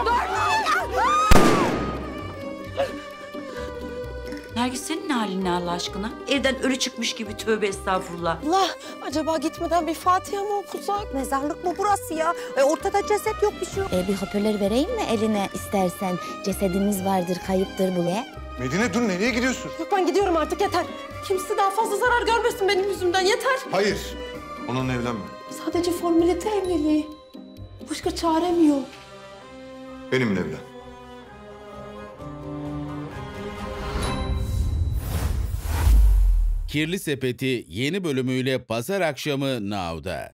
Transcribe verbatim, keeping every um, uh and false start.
Nergis senin ne halin ne Allah aşkına? Evden ölü çıkmış gibi tövbe estağfurullah. Allah, acaba gitmeden bir Fatiha mı okusak? Mezarlık mı burası ya? E, ortada ceset yok, bir şey yok. E, bir hoparlör vereyim mi eline istersen? Cesedimiz vardır, kayıptır bu ne? Medine dur, nereye gidiyorsun? Yok, ben gidiyorum artık, yeter. Kimse daha fazla zarar görmesin benim yüzümden, yeter. Hayır. Onunla evlenme. Sadece formülete evliliği. Başka çarem yok. Benimle evlen. Kirli Sepeti yeni bölümüyle pazar akşamı Now'da.